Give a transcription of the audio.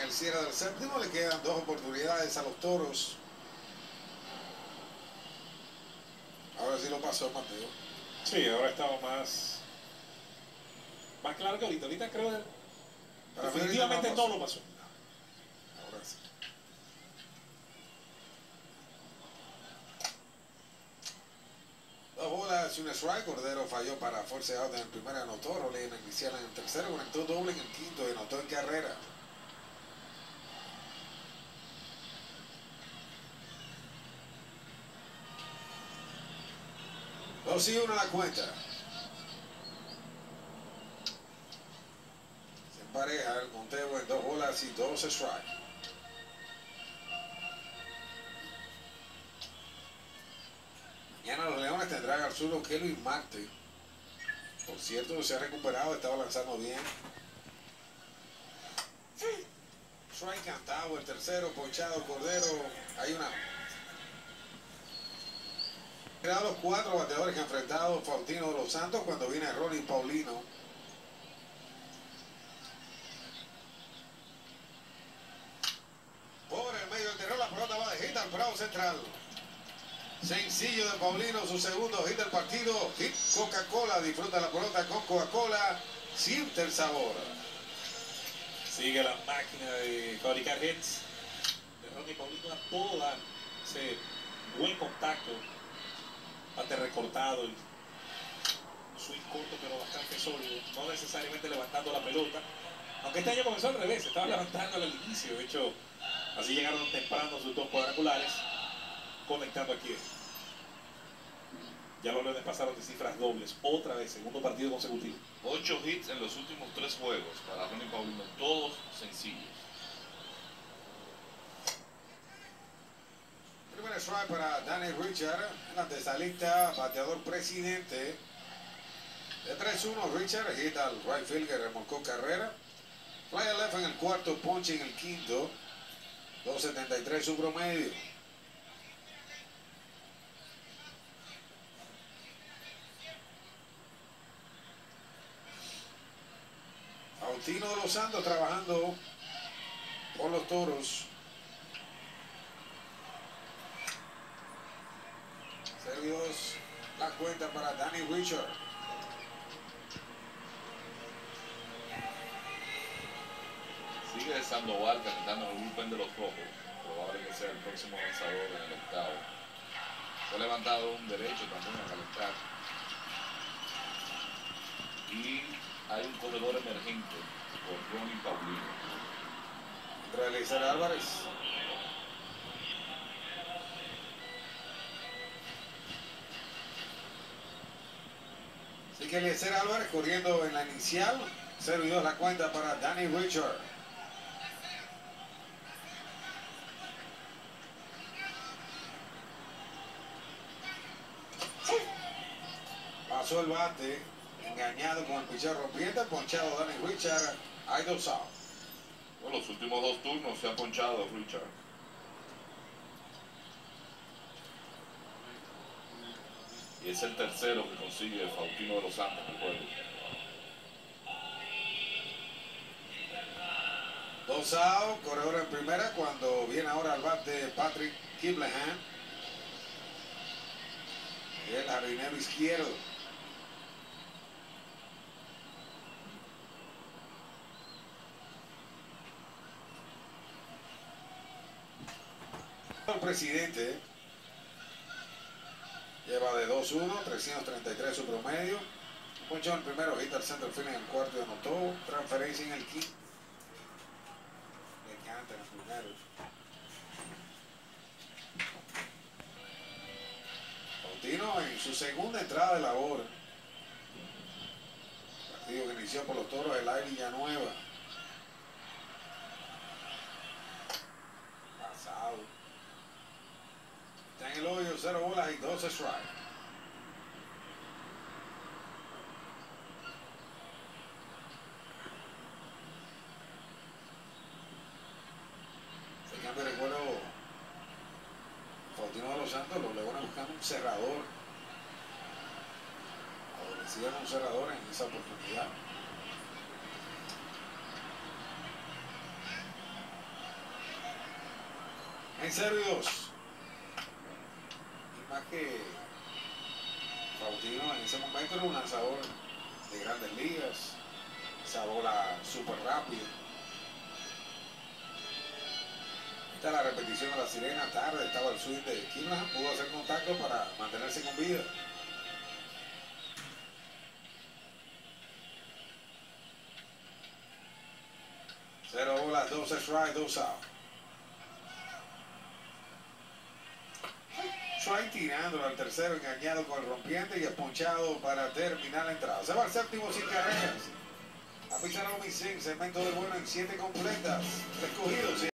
el cierre del séptimo. Le quedan 2 oportunidades a los Toros. Ahora sí lo pasó Mateo. Sí, ahora estaba más claro que ahorita. Ahorita creo que definitivamente no lo pasó. Ahora sí. Dos bolas y un strike. Cordero falló para force out en el primer, anotó. Roley en el inicial en el tercero. Conectó doble en el quinto y anotó en carrera. Dos y uno a la cuenta. Se empareja el conteo en 2 bolas y 2 strikes. Mañana los Leones tendrán al zurdo Kelvin Marte. Por cierto, se ha recuperado, estaba lanzando bien. Strike cantado, el tercero, ponchado, Cordero. Hay una. Eran los 4 bateadores que ha enfrentado Faustino de los Santos cuando viene Ronnie Paulino. Por el medio del terreno, la pelota va de hit al Bravo central. Sencillo de Paulino, su segundo hit del partido. Hit Coca-Cola, disfruta la pelota con Coca-Cola, siente el sabor. Sigue la máquina de fabricar hits de Ronnie Paulino a toda ese buen contacto, bastante recortado, el swing corto pero bastante sólido, no necesariamente levantando la pelota, aunque este año comenzó al revés, estaba levantándola al inicio. De hecho, así llegaron temprano sus 2 cuadrangulares, conectando aquí. Ya los Leones pasaron de cifras dobles, otra vez, segundo partido consecutivo. 8 hits en los últimos 3 juegos para Ronnie Paulino, todos sencillos. Primer strike para Danny Richard, en la antestalista, bateador presidente. De 3-1, Richard, hit al right field que remolcó carrera. Fly al left en el cuarto, ponche en el quinto. 2.73 su promedio. Faustino de los Santos trabajando por los Toros. Servios la cuenta para Danny Richard. Sigue Sandoval capitando el bullpen de los Rojos. Probable que sea el próximo lanzador en el octavo. Fue levantado un derecho también a calentar. Y hay un corredor emergente por Ronnie Paulino. Realizar Álvarez. Así que Eliezer Álvarez corriendo en la inicial. 0-2 la cuenta para Danny Richard. Pasó el bate, engañado con el pitcher rompiente, ponchado Danny Richard. Hay 2 outs. En los últimos 2 turnos se ha ponchado Richard. Y es el tercero que consigue Faustino de los Santos en el juego. 2 outs, corredor en primera cuando viene ahora al bate Patrick Kiblehan. El jardinero izquierdo. El presidente lleva de 2-1, 333 su promedio. Ponchó el primero, hit al center field en el cuarto y anotó. Transferencia en el quinto. Le encantan los primeros. Faustino en su segunda entrada de labor. Partido que inició por los Toros de Lai Villanueva. Pasado. Está en el hoyo, 0 bolas y 12 strikes. Se cambio de recuerdo. Faustino de los Santos, los Leones buscando un cerrador. Adolecían un cerrador en esa oportunidad. Tiene 0-2. Y más que Faustino en ese momento era un lanzador de grandes ligas. Esa bola súper rápida. Esta es la repetición de la sirena. Tarde estaba el swing de Kimbrel. Pudo hacer contacto para mantenerse con vida. Cero bolas, 2 strikes, 2 out. Strike tirándolo al tercero, engañado con el rompiente y esponchado para terminar la entrada. Se va al séptimo sin carreras. A pisar a segmento de bueno en 7 completas. Escogido.